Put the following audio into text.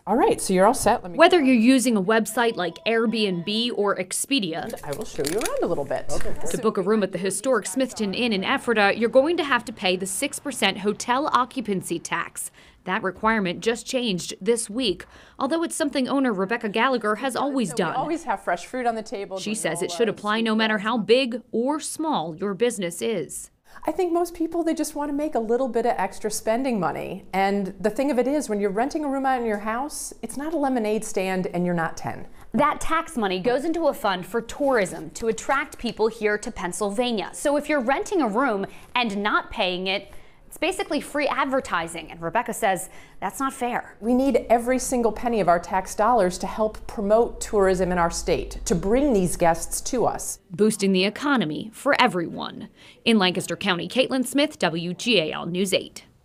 All right, so you're all set. Whether you're using a website like Airbnb or Expedia, I will show you around a little bit. to book a room at the historic Smithton Inn in Ephrata, you're going to have to pay the 6% hotel occupancy tax. That requirement just changed this week, although it's something owner Rebecca Gallagher has always done. We always have fresh fruit on the table. She says it should apply no matter how big or small your business is. I think most people, they just want to make a little bit of extra spending money. And the thing of it is, when you're renting a room out in your house, it's not a lemonade stand and you're not 10. That tax money goes into a fund for tourism to attract people here to Pennsylvania. So if you're renting a room and not paying it, it's basically free advertising, and Rebecca says that's not fair. We need every single penny of our tax dollars to help promote tourism in our state, to bring these guests to us. Boosting the economy for everyone. In Lancaster County, Caitlin Smith, WGAL News 8.